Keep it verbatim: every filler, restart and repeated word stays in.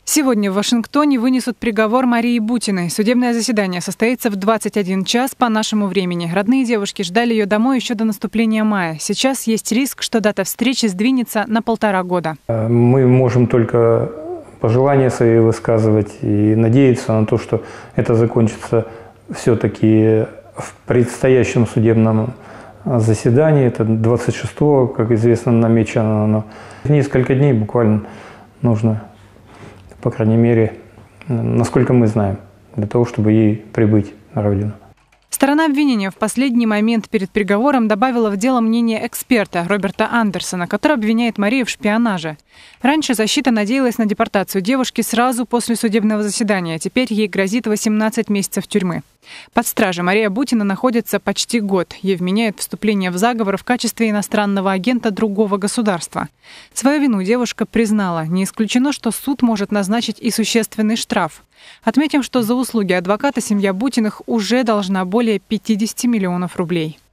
Сегодня в Вашингтоне вынесут приговор Марии Бутиной. Судебное заседание состоится в двадцать один час по нашему времени. Родные девушки ждали ее домой еще до наступления мая. Сейчас есть риск, что дата встречи сдвинется на полтора года. Мы можем только пожелания свои высказывать и надеяться на то, что это закончится все-таки в предстоящем судебном заседании. Это двадцать шестого, как известно, намечено. Но несколько дней буквально нужно, по крайней мере, насколько мы знаем, для того, чтобы ей прибыть на родину. Сторона обвинения в последний момент перед приговором добавила в дело мнение эксперта Роберта Андерсона, который обвиняет Марию в шпионаже. Раньше защита надеялась на депортацию девушки сразу после судебного заседания, а теперь ей грозит восемнадцать месяцев тюрьмы. Под стражей Мария Бутина находится почти год. Ей вменяют вступление в заговор в качестве иностранного агента другого государства. Свою вину девушка признала. Не исключено, что суд может назначить и существенный штраф. Отметим, что за услуги адвоката семья Бутиных уже должна более пятидесяти миллионов рублей.